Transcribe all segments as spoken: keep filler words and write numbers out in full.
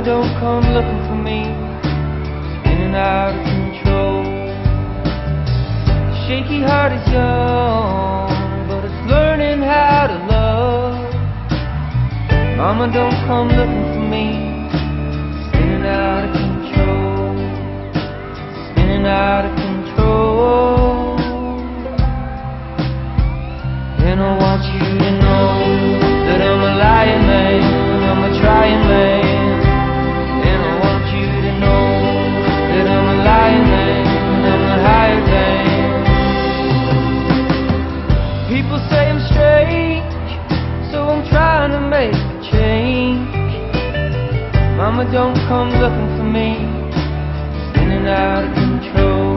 don't come looking for me, spinning out of control. The shaky heart is young, but it's learning how to love. Mama, don't come looking for me, spinning out of control, spinning out of control. And I want you to know that I'm a lying man, I'm a trying man. And I want you to know that I'm a lying man, I'm a hired man. People say I'm strange, so I'm trying to make a change. Mama, don't come looking for me, spinning out of control.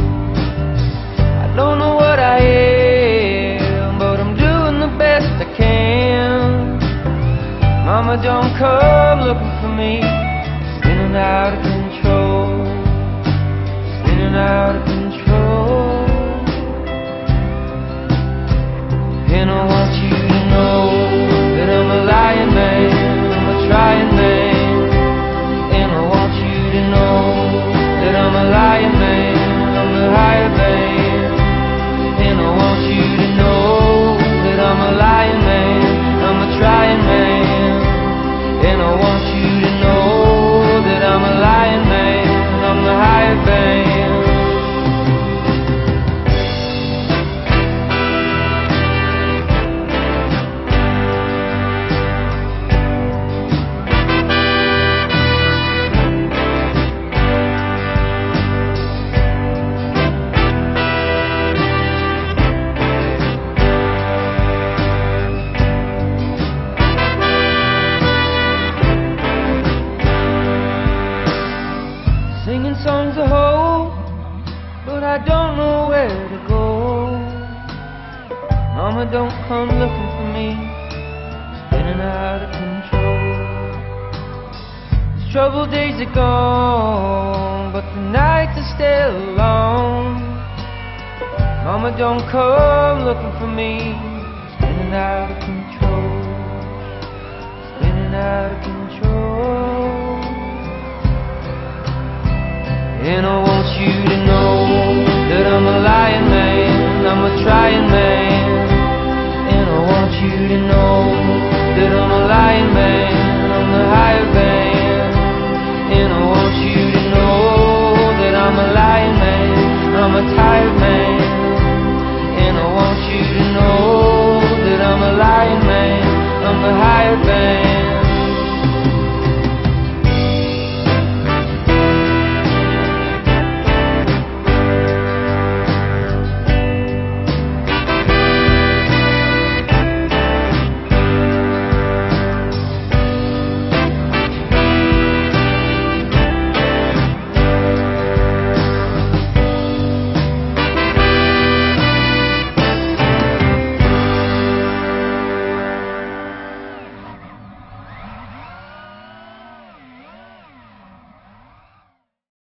I don't know what I am, but I'm doing the best I can. Mama, don't come looking for me, spinning out of control, spinning out of control. And I want you to know that I'm a lying man, I'm a trying man. And I want you to know that I'm a lying man, I'm a hired man. And I want you to know that I'm a lying man, I'm a trying man. And I want you to know that I'm a lying man, I'm the hired man. Singing songs of hope, but I don't know where to go. Mama, don't come looking for me, spinning out of control. These troubled days are gone, but the nights are still long. Mama, don't come looking for me, spinning out of control, spinning out of control. And I want you to know that I'm a lying man, I'm a trying man. And I want you to know